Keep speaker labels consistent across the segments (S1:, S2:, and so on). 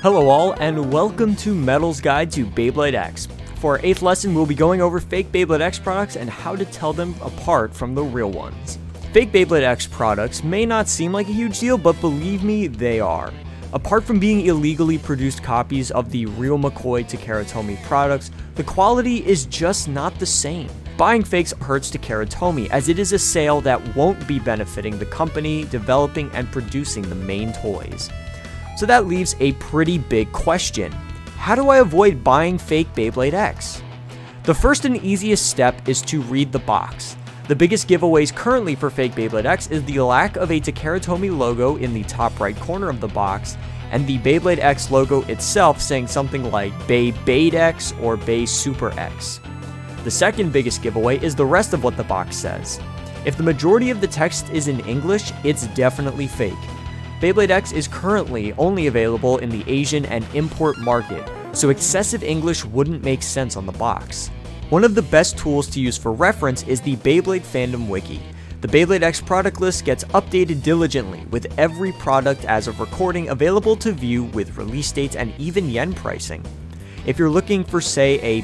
S1: Hello all, and welcome to Metal's Guide to Beyblade X. For our 8th lesson, we'll be going over fake Beyblade X products and how to tell them apart from the real ones. Fake Beyblade X products may not seem like a huge deal, but believe me, they are. Apart from being illegally produced copies of the real McCoy Takara Tomy products, the quality is just not the same. Buying fakes hurts Takara Tomy, as it is a sale that won't be benefiting the company developing and producing the main toys. So that leaves a pretty big question. How do I avoid buying fake Beyblade X? The first and easiest step is to read the box. The biggest giveaways currently for fake Beyblade X is the lack of a Takara Tomy logo in the top right corner of the box, and the Beyblade X logo itself saying something like Beyblade X or Bey Super X. The second biggest giveaway is the rest of what the box says. If the majority of the text is in English, it's definitely fake. Beyblade X is currently only available in the Asian and import market, so excessive English wouldn't make sense on the box. One of the best tools to use for reference is the Beyblade Fandom Wiki. The Beyblade X product list gets updated diligently, with every product as of recording available to view with release dates and even yen pricing. If you're looking for, say, a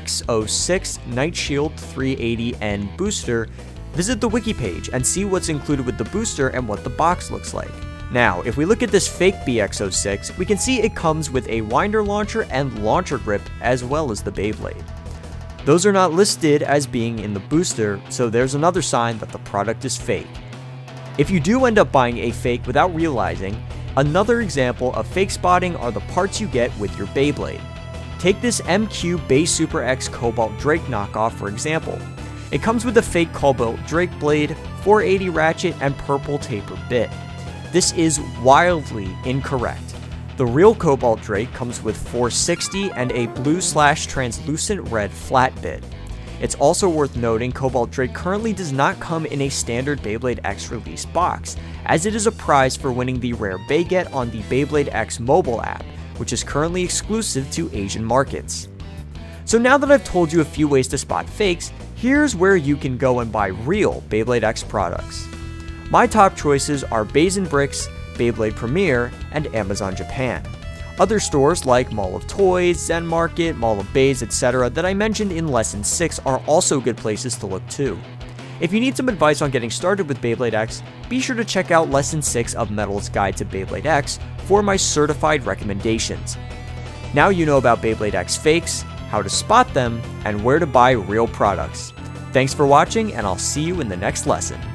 S1: BX06 Night Shield 380N booster, visit the wiki page and see what's included with the booster and what the box looks like. Now, if we look at this fake BX06, we can see it comes with a winder launcher and launcher grip as well as the Beyblade. Those are not listed as being in the booster, so there's another sign that the product is fake. If you do end up buying a fake without realizing, another example of fake spotting are the parts you get with your Beyblade. Take this MQ Bey Super X Cobalt Drake knockoff for example. It comes with a fake Cobalt Drake blade, 480 ratchet, and purple taper bit. This is wildly incorrect. The real Cobalt Drake comes with 460 and a blue/translucent red flat bit. It's also worth noting Cobalt Drake currently does not come in a standard Beyblade X release box, as it is a prize for winning the rare Beyget on the Beyblade X mobile app, which is currently exclusive to Asian markets. So now that I've told you a few ways to spot fakes, here's where you can go and buy real Beyblade X products. My top choices are Bays & Bricks, Beyblade Premier, and Amazon Japan. Other stores like Mall of Toys, Zen Market, Mall of Bays, etc. that I mentioned in Lesson 6 are also good places to look too. If you need some advice on getting started with Beyblade X, be sure to check out Lesson 6 of Metal's Guide to Beyblade X for my certified recommendations. Now you know about Beyblade X fakes, how to spot them, and where to buy real products. Thanks for watching, and I'll see you in the next lesson.